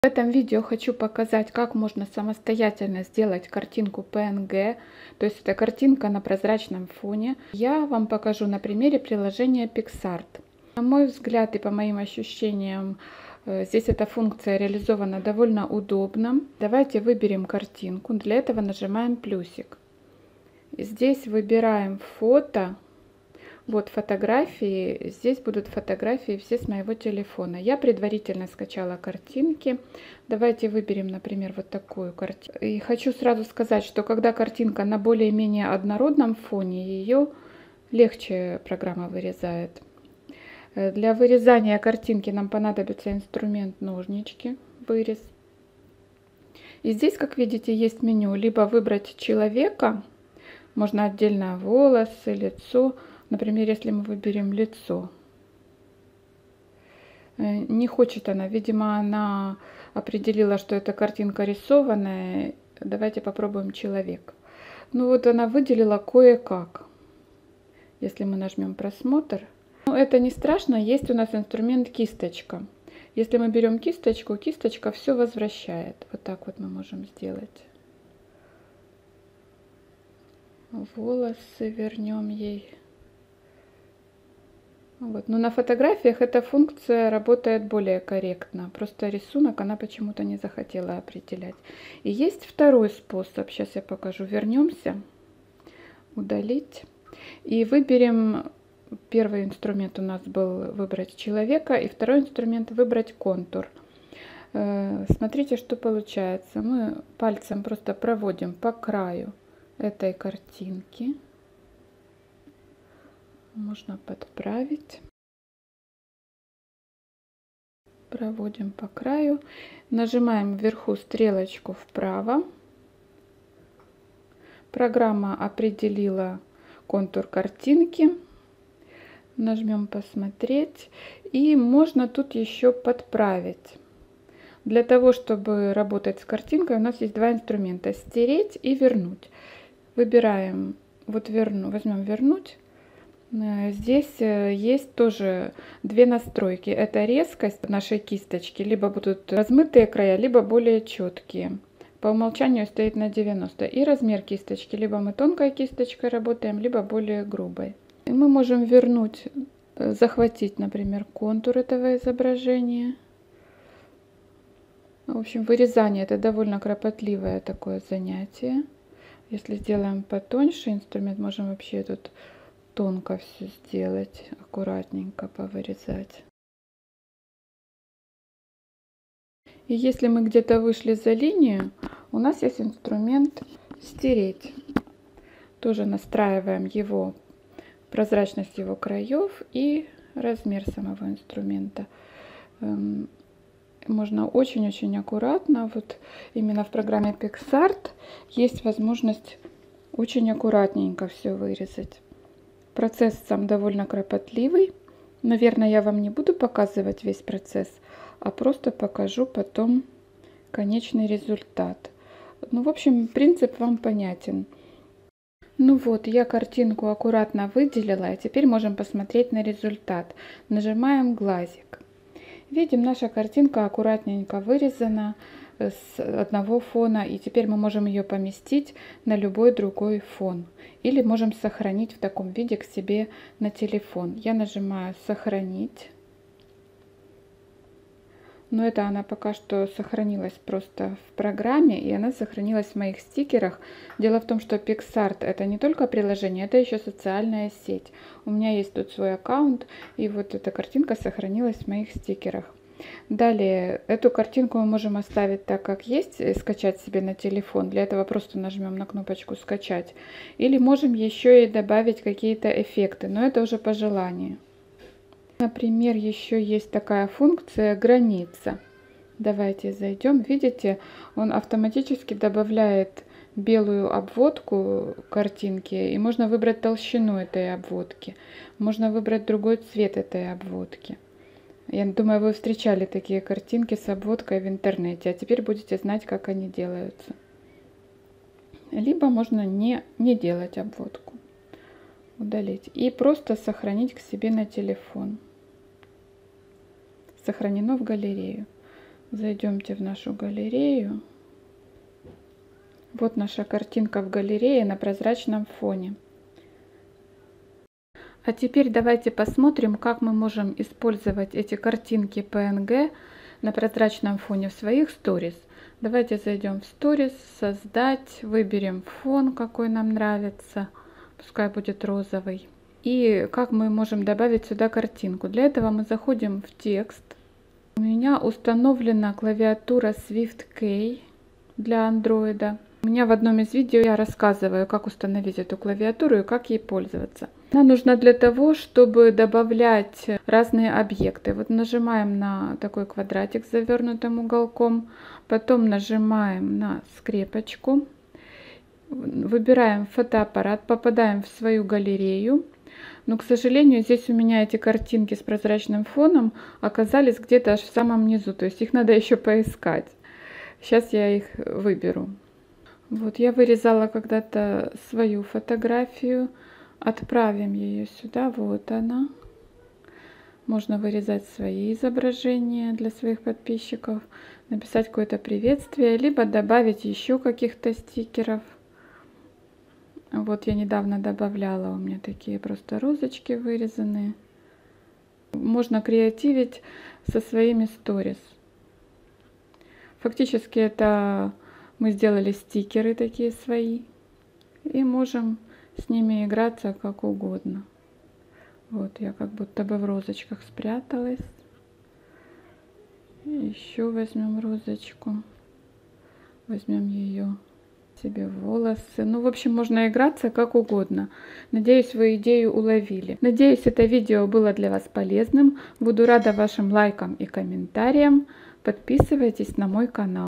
В этом видео хочу показать, как можно самостоятельно сделать картинку PNG, то есть это картинка на прозрачном фоне. Я вам покажу на примере приложения PicsArt. На мой взгляд и по моим ощущениям, здесь эта функция реализована довольно удобно. Давайте выберем картинку. Для этого нажимаем плюсик. Здесь выбираем фото. Вот фотографии, здесь будут фотографии все с моего телефона. Я предварительно скачала картинки. Давайте выберем, например, вот такую картинку. И хочу сразу сказать, что когда картинка на более-менее однородном фоне, ее легче программа вырезает. Для вырезания картинки нам понадобится инструмент ножнички, вырез. И здесь, как видите, есть меню. Либо выбрать человека, можно отдельно волосы, лицо. Например, если мы выберем лицо, не хочет она, видимо, она определила, что эта картинка рисованная. Давайте попробуем человек. Ну вот она выделила кое-как. Если мы нажмем просмотр, ну, это не страшно, есть у нас инструмент кисточка. Если мы берем кисточку, кисточка все возвращает. Вот так вот мы можем сделать. Волосы вернем ей. Вот. Но на фотографиях эта функция работает более корректно. Просто рисунок она почему-то не захотела определять. И есть второй способ. Сейчас я покажу. Вернемся. Удалить. И выберем. Первый инструмент у нас был выбрать человека. И второй инструмент выбрать контур. Смотрите, что получается. Мы пальцем просто проводим по краю этой картинки. Можно подправить. Проводим по краю. Нажимаем вверху стрелочку вправо. Программа определила контур картинки. Нажмем посмотреть. И можно тут еще подправить. Для того, чтобы работать с картинкой, у нас есть два инструмента. Стереть и вернуть. Выбираем, вот возьмем вернуть. Здесь есть тоже две настройки. Это резкость нашей кисточки. Либо будут размытые края, либо более четкие. По умолчанию стоит на 90. И размер кисточки. Либо мы тонкой кисточкой работаем, либо более грубой. И мы можем вернуть, захватить, например, контур этого изображения. В общем, вырезание это довольно кропотливое такое занятие. Если сделаем потоньше инструмент, можем вообще тут тонко все сделать, аккуратненько повырезать. И если мы где-то вышли за линию, у нас есть инструмент стереть. Тоже настраиваем его, прозрачность его краев и размер самого инструмента. Можно очень-очень аккуратно, вот именно в программе PicsArt есть возможность очень аккуратненько все вырезать. Процесс сам довольно кропотливый. Наверное, я вам не буду показывать весь процесс, а просто покажу потом конечный результат. Ну, в общем, принцип вам понятен. Ну вот, я картинку аккуратно выделила, а теперь можем посмотреть на результат. Нажимаем глазик. Видим, наша картинка аккуратненько вырезана с одного фона, и теперь мы можем ее поместить на любой другой фон. Или можем сохранить в таком виде к себе на телефон. Я нажимаю «Сохранить». Но это она пока что сохранилась просто в программе, и она сохранилась в моих стикерах. Дело в том, что PicsArt это не только приложение, это еще социальная сеть. У меня есть тут свой аккаунт, и вот эта картинка сохранилась в моих стикерах. Далее, эту картинку мы можем оставить так, как есть, и скачать себе на телефон. Для этого просто нажмем на кнопочку «Скачать». Или можем еще и добавить какие-то эффекты, но это уже по желанию. Например, еще есть такая функция «Граница». Давайте зайдем. Видите, он автоматически добавляет белую обводку картинки, и можно выбрать толщину этой обводки. Можно выбрать другой цвет этой обводки. Я думаю, вы встречали такие картинки с обводкой в интернете, а теперь будете знать, как они делаются. Либо можно не делать обводку, удалить и просто сохранить к себе на телефон. Сохранено в галерею. Зайдемте в нашу галерею. Вот наша картинка в галерее на прозрачном фоне. А теперь давайте посмотрим, как мы можем использовать эти картинки PNG на прозрачном фоне в своих сторис. Давайте зайдем в сторис, создать, выберем фон, какой нам нравится, пускай будет розовый. И как мы можем добавить сюда картинку. Для этого мы заходим в текст. У меня установлена клавиатура SwiftKey для Android. У меня в одном из видео я рассказываю, как установить эту клавиатуру и как ей пользоваться. Она нужна для того, чтобы добавлять разные объекты. Вот нажимаем на такой квадратик с завернутым уголком, потом нажимаем на скрепочку, выбираем фотоаппарат, попадаем в свою галерею. Но, к сожалению, здесь у меня эти картинки с прозрачным фоном оказались где-то аж в самом низу, то есть их надо еще поискать. Сейчас я их выберу. Вот я вырезала когда-то свою фотографию. Отправим ее сюда. Вот она. Можно вырезать свои изображения для своих подписчиков, написать какое-то приветствие, либо добавить еще каких-то стикеров. Вот я недавно добавляла, у меня такие просто розочки вырезанные. Можно креативить со своими сторис. Фактически это мы сделали стикеры такие свои. И можем с ними играться как угодно. Вот я как будто бы в розочках спряталась. Еще возьмем розочку. Возьмем ее себе в волосы. Ну, в общем, можно играться как угодно. Надеюсь, вы идею уловили. Надеюсь, это видео было для вас полезным. Буду рада вашим лайкам и комментариям. Подписывайтесь на мой канал.